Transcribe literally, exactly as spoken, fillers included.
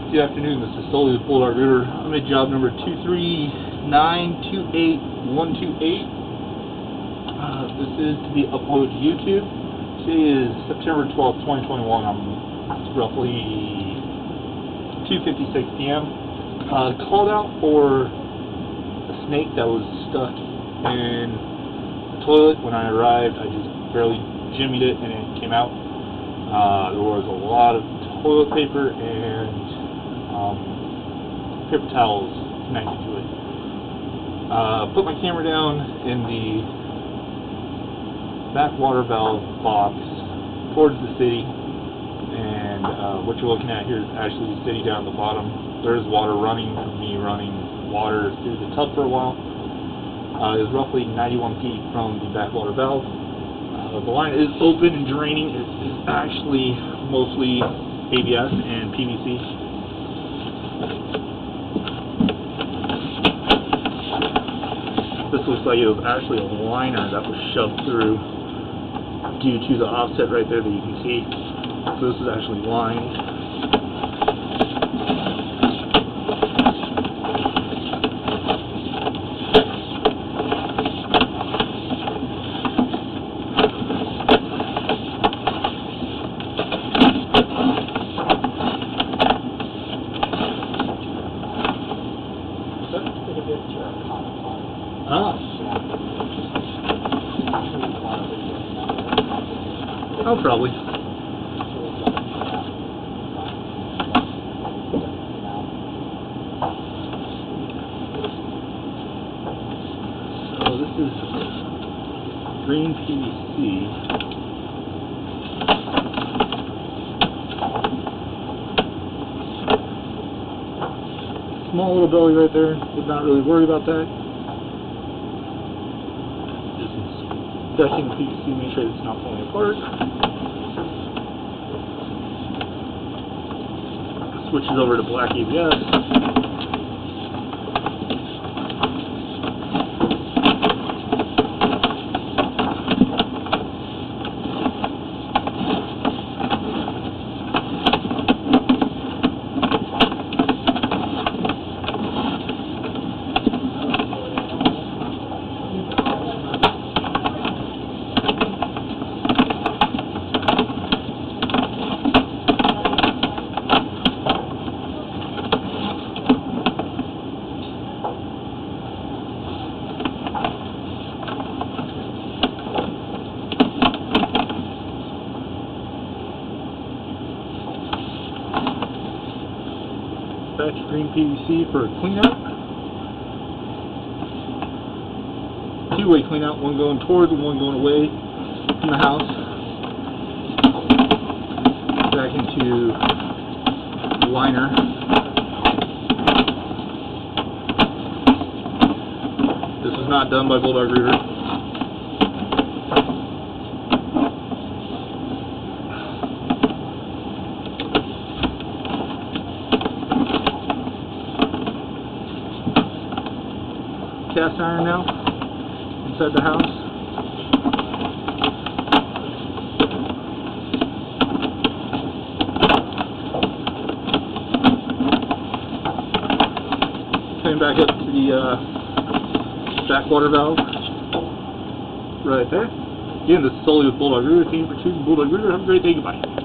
Good afternoon, this is Sully with Bulldog Rooter. I'm at job number two three nine two eight one two eight. Uh, this is to be uploaded to YouTube. Today is September twelfth, twenty twenty-one. I'm it's roughly two fifty-six p m Uh, called out for a snake that was stuck in the toilet. When I arrived, I just barely jimmied it and it came out. Uh, there was a lot of toilet paper and Um, paper towels connected to it. Uh, put my camera down in the back water valve box towards the city, and uh, what you're looking at here is actually the city down at the bottom. There is water running from me running water through the tub for a while. Uh, it is roughly ninety-one feet from the back water valve. Uh, the line is open and draining. It is actually mostly A B S and P V C. This looks like it was actually a liner that was shoved through due to the offset right there that you can see. So this is actually lined. Ah. Oh, probably. So this is green P V C. Small little belly right there. Would not really worry about that. Checking the P V C, make sure it's not falling apart. Switches over to black A B S. Batch of green P V C for a cleanout. Two-way cleanout, one going towards and one going away from the house. Back into the liner. This was not done by Bulldog Rooter. Cast iron now inside the house. Coming back up to the uh, back water valve right there. Again, this is Sully with Bulldog Rooter. Thank you for choosing Bulldog Rooter. Have a great day. Goodbye.